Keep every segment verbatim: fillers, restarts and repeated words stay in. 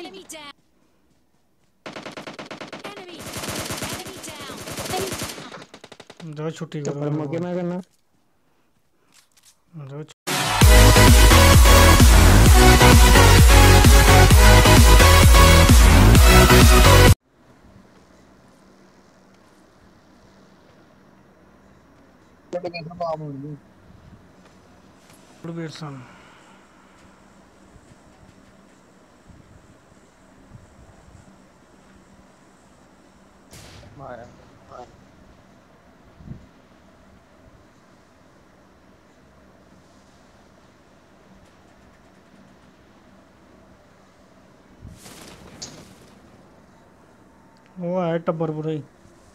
Enemy down. Enemy. Enemy down. जाओ छुट्टी करो चक्कर मौके मैं करना जाओ वेट सन मारा वो है टब्बर पूरा ही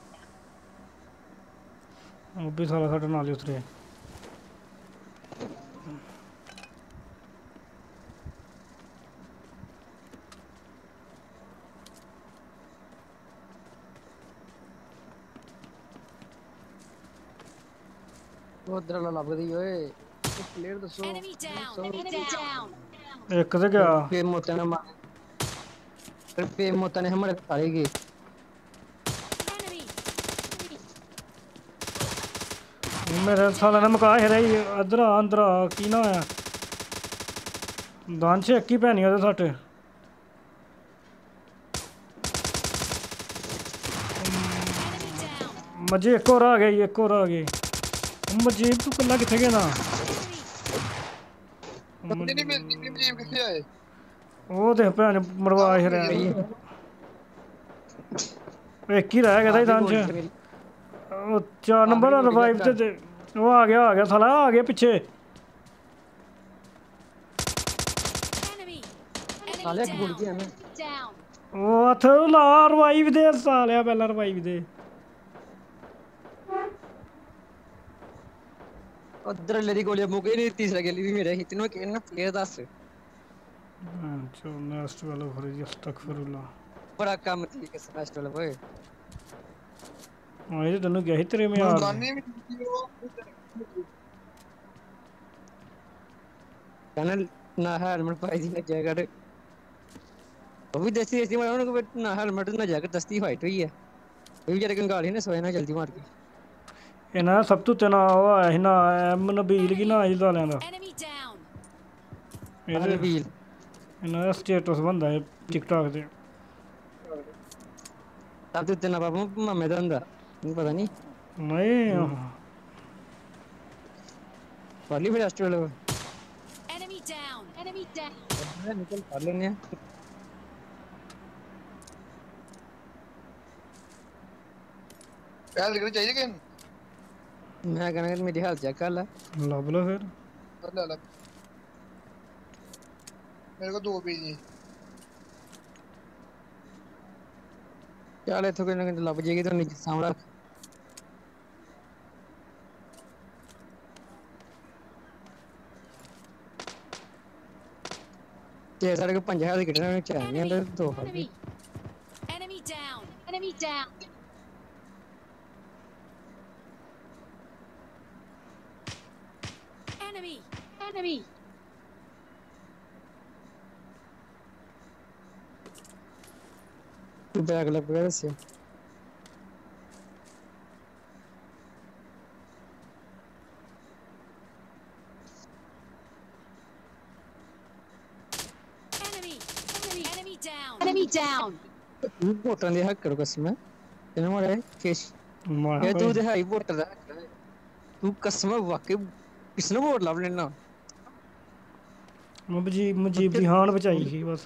वो भी सारा साढ़े नाल ही उतरे वो उधर ला लग गई ओए प्लेयर दसो Enemy down. Enemy down. एक तो क्या पे मोता ने मार फिर पे मोता ने हमारे तारेगी Enemy. मेरे साला ने मका है रही अदर अंदर की ना है दान से एक ही पैनी ओदे सट Enemy down. मजे एक और आ गई एक और आ गई मजीब तू कल्ला किथे गया ना बंदे नहीं मिलती फिल्म जेब किथे आए वो ते भैन मरवा है रही एक ही रह गया था दान से वो चार नंबर रिवाइव ते ते वो आ गया आ गया साला आ गया पीछे Enemy. साले Enemy एक गुड़ down. गया ना Down. वो हथ ला रिवाइव दे सालिया पहला रिवाइव दे उधर लेरी गोलियां मुके नहीं तीसरा गेली भी मेरा इतने के ना प्लेयर दस चो नेक्स्ट वाला फरीज अस्तगफिरुल्लाह बड़ा काम थी के नेक्स्ट वाला ओए हां ये तन्नू क्या ही तेरे में यार गाने में चैनल ना हेलमेट पाई दी ना जैकेट वो भी दस्ती दस्ती मारा उनको ना हेलमेट ना जैकेट दस्ती फाइट हुई है वो भी जरा कंगाली ने सोया ना जल्दी मार के ਇਹਨਾਂ ਸਭ ਤੋਂ ਤਨਾ ਉਹ ਆਇਆ ਸੀ ਨਾ ਐਮ ਨਬੀਲ ਕੀ ਨਾ ਆਈ ਸਾਲਿਆਂ ਦਾ Enemy down. ਇਹਦੇ ਵੀਲ ਇਹਨਾਂ ਦਾ ਸਟੇਟਸ ਬੰਦਾ ਹੈ ਟਿਕਟੌਕ ਤੇ ਸਭ ਤੋਂ ਤਨਾ ਬਾਬੂ ਮਾਮੇ ਦਾ ਹੁੰਦਾ ਨਹੀਂ ਪਤਾ ਨਹੀਂ ਨਹੀਂ ਵਾਲੀ ਫਿਰ Australia Enemy down. Enemy down. निकल कर लेने हैं यार लेकर चाहिए कि मैं कहना मेरी हालत चेक कर ला ਲੱਭ ਲਓ ਫਿਰ ला ला मेरे को दो भेजिए चल इथों कहीं लग जाएगी तो नीचे सामने रख ये सारे को पंजा हाल कितने में चाहिए अंदर दो Enemy. Enemy down. Enemy down. Enemy. Enemy. तू बैग लग गया से Enemy. Enemy. Enemy down. Enemy down. तू वोटर दे हक करो कसम है तेरे मारे केश ਮਾਰ ये तू दे हाई वोटर दा तू कसम वाकई किसने वोट लव लेना ਮਜੀਬ ਮਜੀਬ ਦੀ ਹਾਨ ਬਚਾਈ ਸੀ ਬਸ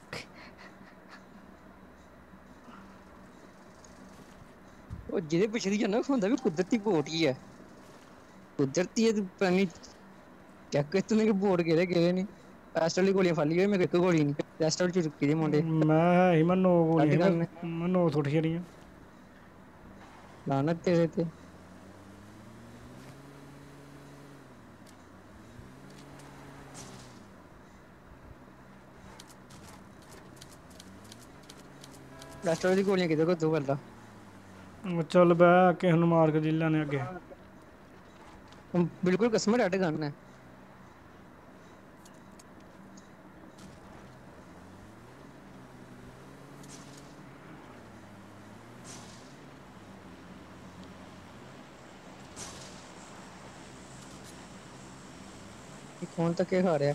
ਉਹ ਜਿਹਦੇ ਪਿੱਛੇ ਦੀ ਜਾਂਦਾ ਹੁੰਦਾ ਵੀ ਕੁਦਰਤੀ ਵੋਟ ਹੀ ਹੈ ਕੁਦਰਤੀ ਇਹ ਪਾਣੀ ਚੈੱਕ ਕਰ ਤੂੰ ਨੇ ਵੋਟ ਕਿਹੜੇ ਕਿਹੜੇ ਨਹੀਂ ਰੈਸਟ ਵਾਲੀ ਗੋਲੀਆਂ ਫਾਲੀ ਹੋਈ ਮੇਰੇ ਇੱਕ ਗੋਲੀ ਨਹੀਂ ਰੈਸਟ ਵਾਲੀ ਚ ਰੁਕੀ ਦੇ ਮੁੰਡੇ ਮੈਂ ਹੈ ਹੀ ਮੈਂ ਨੋ ਗੋਲੀ ਮੈਂ ਨੋ ਥੋੜੀ ਛੜੀਆਂ ਲਾਨਤ ਤੇਰੇ ਤੇ ਰੈਸਟ ਵਾਲੀ ਗੋਲੀਆਂ ਕਿਤੇ ਕੋ ਤੂੰ ਕਰਦਾ ਚੱਲ ਬੈ ਕਿਸੇ ਨੂੰ ਮਾਰ ਕੇ ਜਿੱਲਾਂ ਨੇ ਅੱਗੇ ਬਿਲਕੁਲ ਕਸਮ ਡਾਟੇ ਗਨ ਹੈ ਹੁਣ ਤੱਕ ਇਹ ਖਾ ਰਿਹਾ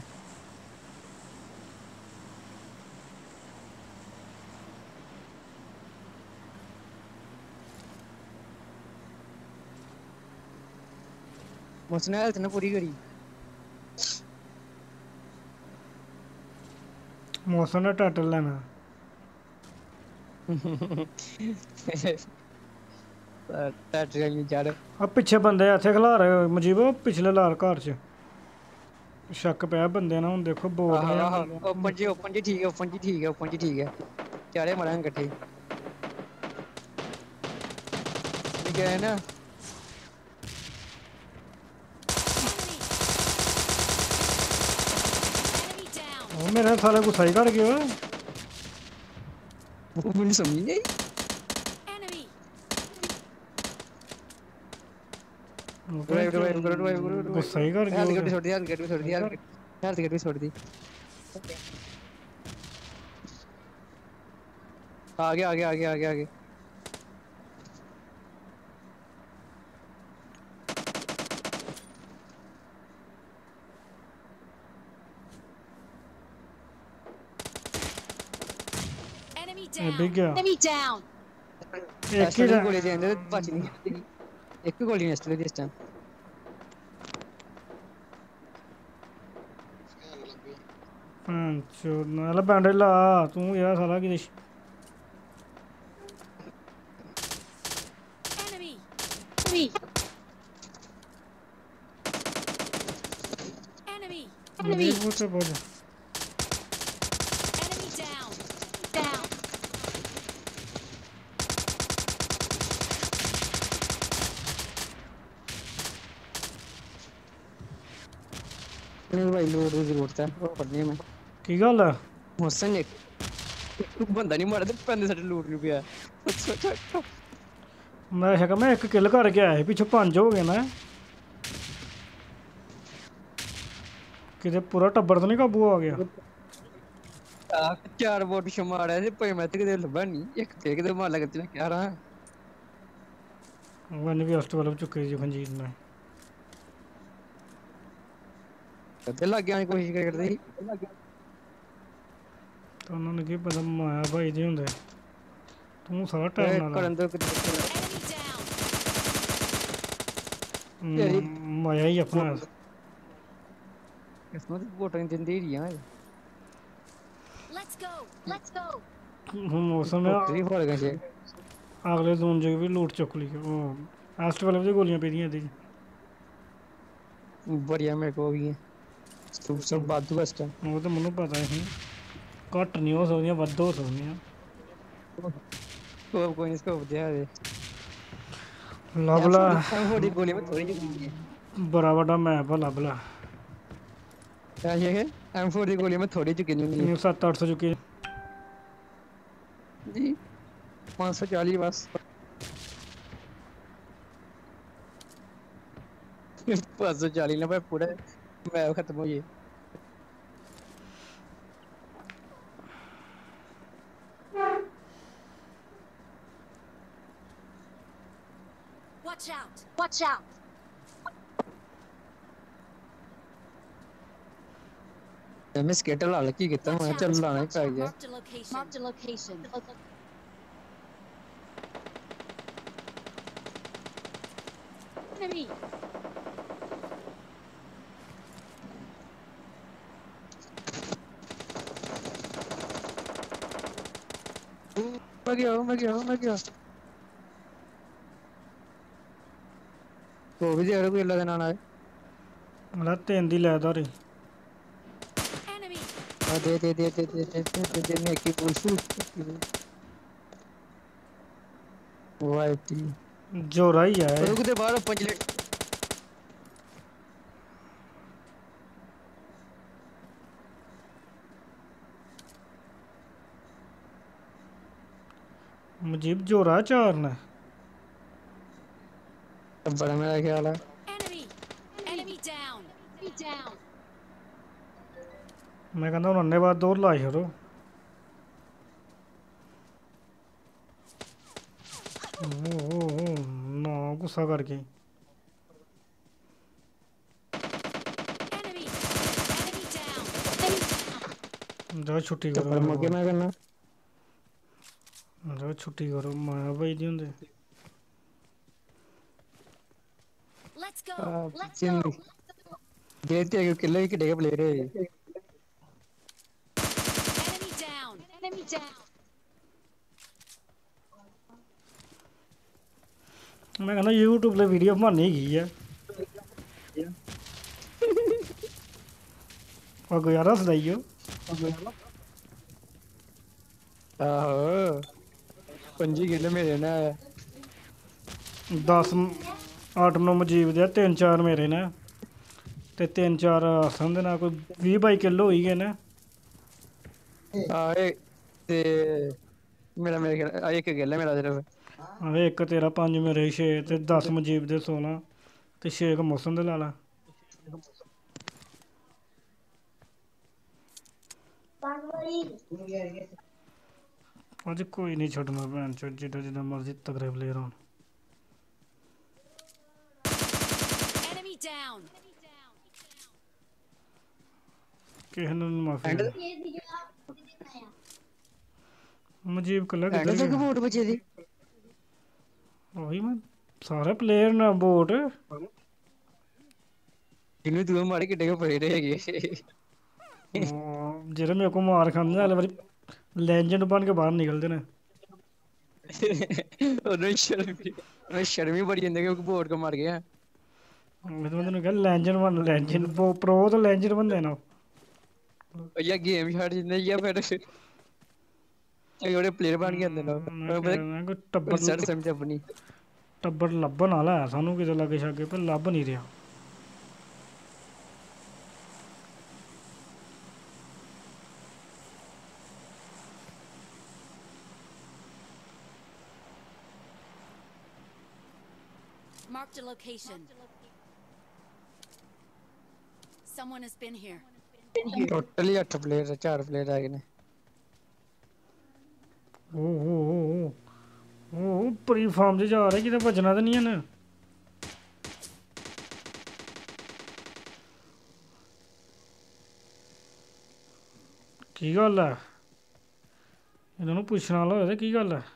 ਮੁਸਨੇ ਹੈਲਥ ਨਾ ਪੂਰੀ ਕਰੀ ਮੌਸਮ ਦਾ ਟਾਈਟਲ ਲੈਣਾ ਟੈਟਰੀ ਨਹੀਂ ਚੜ ਆ ਪਿੱਛੇ ਬੰਦੇ ਇੱਥੇ ਖਿਲਾ ਰਹੇ ਮਜੀਬ ਪਿਛਲੇ ਲਾਲ ਘਰ 'ਚ ਸ਼ੱਕ ਪਿਆ ਬੰਦੇ ਨਾਲ ਹੁਣ ਦੇਖੋ ਬੋਲ ਰਹੇ ਆ ਓਪਨ ਜੀ ਓਪਨ ਜੀ ਠੀਕ ਹੈ ਓਪਨ ਜੀ ਠੀਕ ਹੈ ਓਪਨ ਜੀ ਠੀਕ ਹੈ ਚਾਰੇ ਮਰਾਂਗੇ ਇਕੱਠੇ ਠੀਕ ਹੈ ਨਾ Enemy down. ਉਹ ਮੇਰੇ ਸਾਲੇ ਗੁੱਸਾ ਹੀ ਘੜ ਗਿਆ ਉਹ ਮੈਨੂੰ ਸਮਝ ਨਹੀਂ ਆਈ Enemy. ਡਰਾਈਵ ਡਰਾਈਵ ਕਰੋ ਡਰਾਈਵ ਕਰੋ ਗੁੱਸਾ ਹੀ ਕਰ ਗਿਆ ਹੈਲਥ ਉਹ ਗੱਡੀ ਤੇ। ਛੋੜ ਦੀ ਹੈਲਥ ਗੱਡੀ ਛੋੜ ਦੀ ਹੈਲਥ ਗੱਡੀ ਛੋੜ ਦੀ ਆ ਗਿਆ ਆ ਗਿਆ ਆ ਗਿਆ ਆ ਗਿਆ ਆ ਗਿਆ Enemy ਇਹ down. ਡਿੱਗ ਗਿਆ Enemy down. ਇੱਕ ਹੀ ਐਸਟਰ ਰਹਿ- ਗੋਲੀ ਦੇ ਅੰਦਰ ਬਚ ਨਹੀਂ ਗਈ ਇੱਕ ਗੋਲੀ ਨੇ ਐਸਟਰ ਦੀ ਇਸ ਟਾਈਮ ਪੰਚੋ ਨਾਲ ਬੈਂਡੇਜ ਲਾ ਤੂੰ ਯਾਰ ਸਾਲਾ ਕੀ ਦੇਸ਼ Enemy. Enemy. Enemy. Enemy. ਮਜੀਬ ਉੱਤੇ ਬੋਲ Enemy down. Down. नहीं भाई लोड की जरूरत है वो पढ़ने में ਕੀ ਗੱਲ ਆ मुझसे एक एक बंदा नहीं मारा तो पैंदे साढ़े लूट नहीं पिया अच्छा अच्छा ਮੈਂ ਕਿਹਾ ਮੈਂ ਇੱਕ ਕਿੱਲ ਕਰਕੇ ਆਇਆ ਸੀ ਪਿੱਛੋਂ ਪੰਜ ਹੋ ਗਏ ਨਾ ਕਿਤੇ ਪੂਰਾ ਟੱਬਰ ਤਾਂ ਨਹੀਂ ਕਾਬੂ ਆ ਗਿਆ चार बोट मारा है पे मैं तो लभा नहीं एक थे किते मार लगा क्या रहा ਵਨ ਵੀ ਹਸਟ ਵੱਲ ਚੁੱਕੇ ਜੀ ਖੰਜੀਰ ਨਾਲ कदे लग गया कोशिश करते ही ਤਾਂ ਉਹਨਾਂ ਨੂੰ ਕੀ ਪਤਾ ਮਾਇਆ ਭਾਈ ਦੇ ਹੁੰਦੇ ਤੂੰ ਸਾਰਾ ਟਾਈਮ ਨਾਲ करन दो Enemy down. ਹਮ, ਮਾਇਆ ਹੀ ਆਪਣਾ किस्मत बोट नहीं दिंदी ही यार Let's go. Let's go. ਹੁਣ ਮੌਸਮ ਆ बोट ही फोड़ गए ਅਗਲੇ ਜ਼ੋਨ 'ਚ ਵੀ ਲੂਟ ਚੁੱਕ ਲਈ ਉਹ ਐਸਟ ਵੱਲ ਵੀ ਗੋਲੀਆਂ ਪੈਦੀਆਂ ਇਹਦੇ 'ਚ बढ़िया मेरे को भी है सब सब बात बस ਉਹ ਤਾਂ ਮੈਨੂੰ ਪਤਾ ਸੀ ਘੱਟ ਨਹੀਂ ਹੋ ਸਕਦੀਆਂ ਵੱਧ ਹੋ ਸਕਦੀਆਂ को कोई इसको दिया दे ਲੱਭ ਲਾ हम थोड़ी गोली में थोड़ी जी ਬੜਾ ਵੱਡਾ ਮੈਪ ਆ ਲੱਭ ਲਾ क्या ये है एम फोर की गोली में थोड़ी चुकी नहीं ਇਹ ਸੱਤ ਅੱਠ ਸੌ ਚੁੱਕੇ जी पाँच सौ चालीस बस पाँच सौ चालीस ना भाई पूरा मैप खत्म हो गया Watch out. Watch out. मैं स्केटर ला लकी कितना मैं चल लाना ही पड़ गया Marked a location. Marked a location. Enemy. मैं गया मैं गया मैं गया वो भी दे रहा कोई अल्लाह का नाम है ਮਲਾ ਤਿੰਨ ਦੀ ਲੈ ਦਾਰੀ Enemy. आ दे दे दे दे दे दे दे दे दे मैं की पूछूं वो आई थी ਜੋਰਾ ਹੀ ਆ ਇਹ। रुक दे बाहर पंच ले ਮਜੀਬ ਜੋਰਾ ਚਾਰ ਨੇ बड़ा मेरा ख्याल है Enemy. Enemy down. Enemy down. ਮੈਂ ਕਹਿੰਦਾ ਹੁਣ ਅੰਨੇ ਬਾਅਦ ਦੌੜ ਲਾ ਛੜੋ ਓ ਨਾ ਗੁੱਸਾ ਕਰ ਗਈ Enemy. जाओ छुट्टी चप्पल करो मौके मैं करना जाओ छुट्टी करो माया भाई दी होंदे Let's go. आ Let's पिछे go. देखते हैं किले के डेगे प्लेयर है Enemy down. Enemy down. मैं कहना यूट्यूब पे वीडियो बनानी गई है और गुजारा सदाइयो आहो पंजी किले मेरे ना दस अठ नौ मजीब दे तीन चार मेरे ने ते तीन चार आसन दे ना कोई बीस बाई किलो होई गए ने आए ते मेरा मेरे ख्याल आ एक किले मेरा सिर्फ अरे एक तेरा पंज मेरे छे ते दस मजीब दे सोलह ते छे क मौसम दे ला ला अज कोई नहीं छड्डना भैन चो जिड्डा जिड्डा मर्जी तगड़े प्लेयर होन Enemy down. किसी ने नी माफी एंड देनी। मजीब कल्ला एंड किधर तक गया वोट बचे दी वही मैं सारे प्लेयर ना बोट जिन्हें तू मारे किड्डे के पड़े रहेगे जेह्ड़े मेरे को मार खांदे ने हल्ले बारी लेजेंड बन के बाहर निकलदे ने उन्हें शर्म उन्हें शर्म ही बड़ी आंदी क्योंकि वोट को मार गया मैं तो तैनूं कहा लेजेंड बन लेजेंड प्रो तो लेजेंड बनदे ने या गेम छाड़ जिंदे या फिर ये बड़े प्लेयर बन के आंदे मैं ना कह रहा कोई पता टब्बर सर समझ अपनी टब्बर ਲੱਭਣ ਵਾਲਾ ਹੈ ਸਾਨੂੰ ਕਿਤੇ ਲੱਗੇ ਛਾਗੇ ਪਰ ਲੱਭ ਨਹੀਂ ਰਿਹਾ Marked a location. Someone has been here. Totally आठ प्लेयर चार प्लेयर आ गए ने ओ ओ ओ ओ परी फार्म 'ਚ ਜਾ ਰਿਹਾ ਕਿਤੇ ਭੱਜਣਾ ਤਾਂ ਨਹੀਂ ਹੈ ਨਾ ਕੀ ਗੱਲ ਹੈ ਇਹਨਾਂ ਨੂੰ ਪੁੱਛਣ ਵਾਲਾ ਹੋਇਆ ਤੇ ਕੀ ਗੱਲ ਹੈ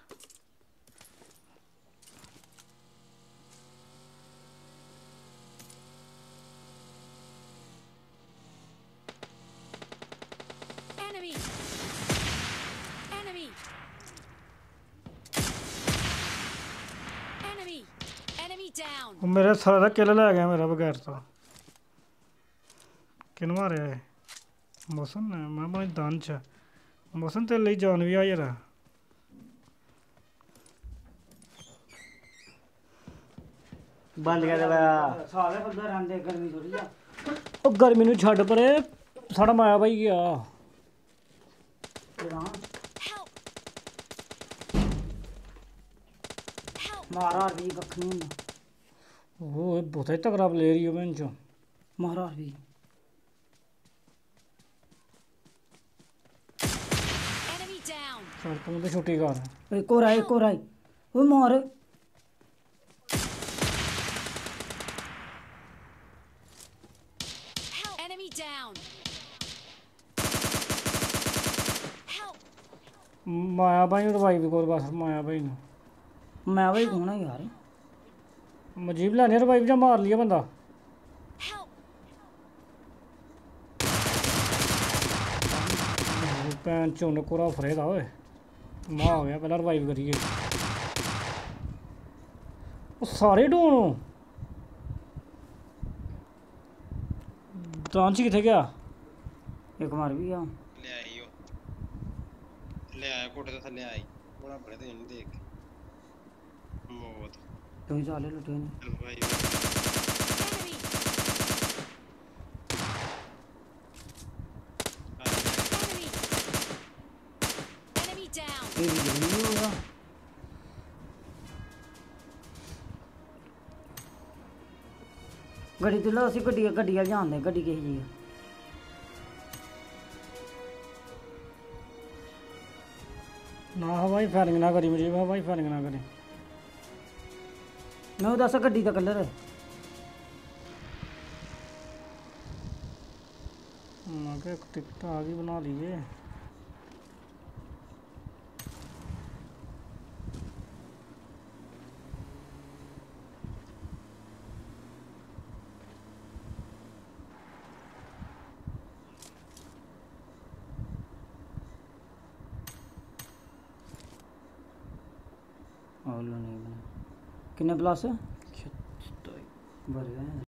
Enemy. Enemy. Enemy. Enemy down. ਉਹ ਮੇਰੇ ਸਾਰਾ ਦਾ ਕਿੱਲ ਲੈ ਗਿਆ ਮੇਰਾ ਬਗੈਰ ਤੋਂ ਕਿਹਨੂੰ ਮਾਰਿਆ ਇਹ ਮੌਸਮ ਨੇ ਮੈਂ ਬਣੀ ਦਾਨ ਚ ਮੌਸਮ ਤੇ ਲਈ ਜਾਨ ਵੀ ਆ ਯਾਰ ਬੰਦ ਕਰ ਦੇ ਸਾਰੇ ਬੰਦੇ ਰਹਿੰਦੇ ਗਰਮੀ ਥੋੜੀ ਆ ਉਹ ਗਰਮੀ ਨੂੰ ਛੱਡ ਪਰੇ ਸਾਡਾ ਮਾਇਆ ਬਾਈ ਗਿਆ Help. Help. ਮਾਰਾ ਵੀ ਕੱਖ ਨਹੀਂ ਹੁੰਦਾ ਉਹ ਇਹ ਬਹੁਤ ਹੀ ਤਕੜਾ ਪਲੇਅਰ ਹੀ ਉਹ ਬੈਂਚ ਮਾਰਾ ਵੀ Enemy down. ਚੱਲ ਤੂੰ ਤੇ ਛੁੱਟੀ ਕਰ ਇੱਕ ਹੋਰ ਆਈ ਇੱਕ ਹੋਰ ਆਈ ਉਹ ਮਾਰ Help. Enemy down. Help. ਮਾਇਆ ਬਾਈ ਨੂੰ ਰਿਵਾਈਵ ਕਰ ਬਸ ਮਾਇਆ ਬਾਈ ਨੂੰ ਮੈਂ ਵੀ ਕੋਣਾ ਯਾਰ ਮਜੀਬ ਲੈਣੇ ਰਿਵਾਈਵ ਜਾਂ ਮਾਰ ਲਿਆ ਬੰਦਾ Help. ਪੈਨ ਚੋਂ ਕੋਰਾ ਫਰੇਦਾ ਓਏ ਮਾ ਹੋ ਗਿਆ ਪਹਿਲਾਂ ਰਿਵਾਈਵ ਕਰੀਏ ਉਹ ਸਾਰੇ ਡੋਣ ਤਾਂ ਚ ਕਿੱਥੇ ਗਿਆ ਇੱਕ ਮਾਰ ਵੀ ਗਿਆ ਲੈ ਆਈ ਉਹ ਲੈ ਆਇਆ ਕੋਟੇ ਤੋਂ ਥੱਲੇ ਆਈ ਬੜਾ ਬੜੇ ਤੇ ਇਹਨੂੰ ਦੇਖ ਕੇ ਮੌਤ ਤੂੰ ਚਾਲੇ ਲੁੱਟੇ ਨੇ ਚਲ ਭਾਈ Enemy. Enemy. Enemy down. ਇਹ ਵੀ ਨਹੀਂ ਹੋਗਾ ਗੱਡੀ ਤੇ ਲੋ ਅਸੀਂ ਗੱਡੀ ਗੱਡੀ ਵਾਲ ਜਾਂਦੇ ਗੱਡੀ ਕਿਹੀ ਜੀ ਆ ਨਾ ਹਵਾਈ ਫਾਇਰਿੰਗ ਨਾ ਕਰੀ ਮਜੀਬ ਹਵਾਈ ਫਾਇਰਿੰਗ ਨਾ ਕਰੀ ਮੈਂ ਦੱਸ ਗੱਡੀ ਦਾ ਕਲਰ ਮੈਂ ਕਿਹਾ ਇੱਕ ਟਿਕਟ ਆ ਗਈ ਬਣਾ ਲਈਏ उल्लू नहीं बने किन्ने प्लस बड़े